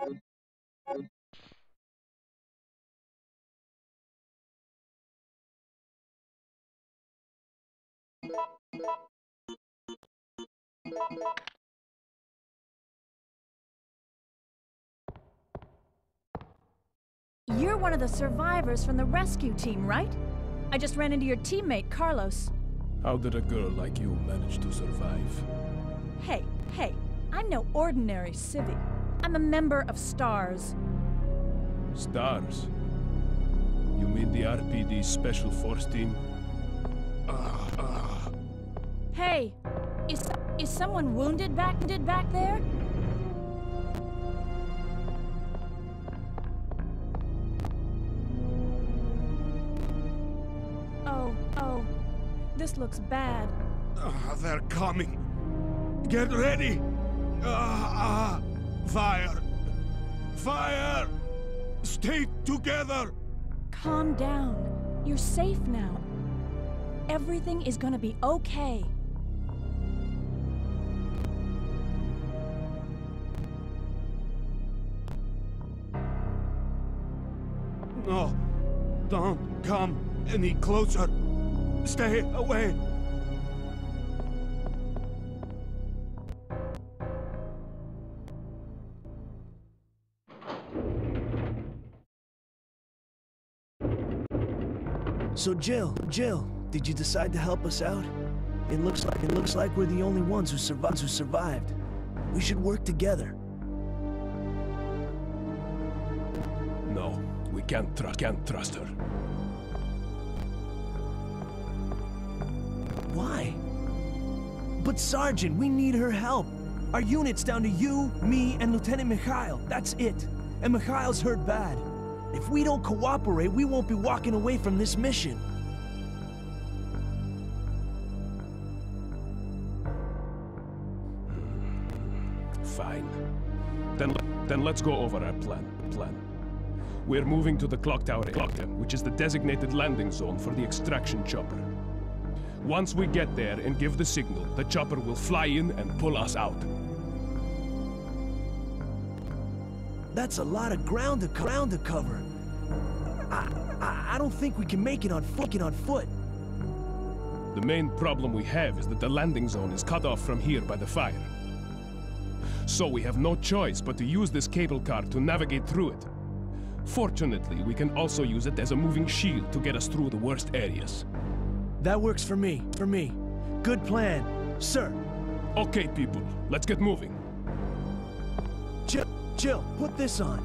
You're one of the survivors from the rescue team, right? I just ran into your teammate, Carlos. How did a girl like you manage to survive? Hey, I'm no ordinary civvy. I'm a member of STARS. STARS? You mean the RPD Special Force Team? Hey, is someone wounded back there? Oh, this looks bad. They're coming. Get ready! Fire! Fire! Stay together! Calm down. You're safe now. Everything is gonna be okay. No, don't come any closer. Stay away. So Jill, did you decide to help us out? It looks like we're the only ones who survived. We should work together. No, we can't trust her. Why? But Sergeant, we need her help. Our unit's down to you, me, and Lieutenant Mikhail. That's it. And Mikhail's hurt bad. If we don't cooperate, we won't be walking away from this mission. Fine. Then let's go over our plan. We're moving to the clock tower, which is the designated landing zone for the extraction chopper. Once we get there and give the signal, the chopper will fly in and pull us out. That's a lot of ground to cover. I don't think we can make it on foot. The main problem we have is that the landing zone is cut off from here by the fire. So we have no choice but to use this cable car to navigate through it. Fortunately, we can also use it as a moving shield to get us through the worst areas. That works for me. Good plan, sir. Okay, people, let's get moving. Jill, put this on.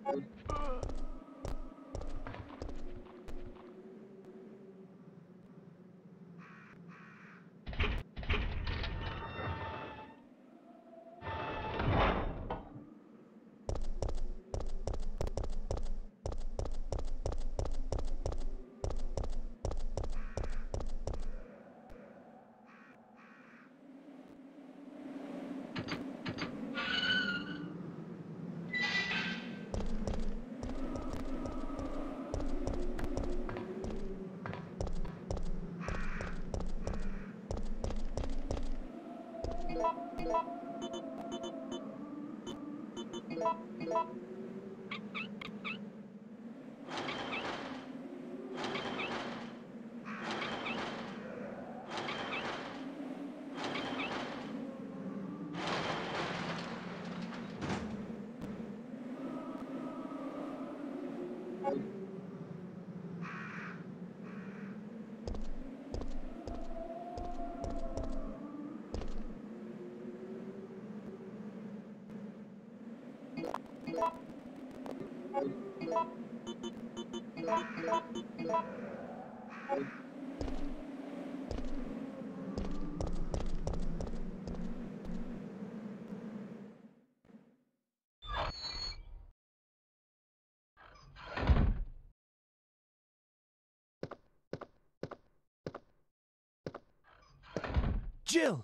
Jill!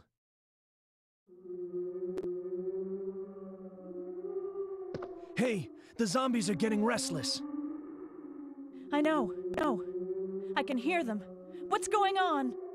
Hey, the zombies are getting restless. I know. I can hear them. What's going on?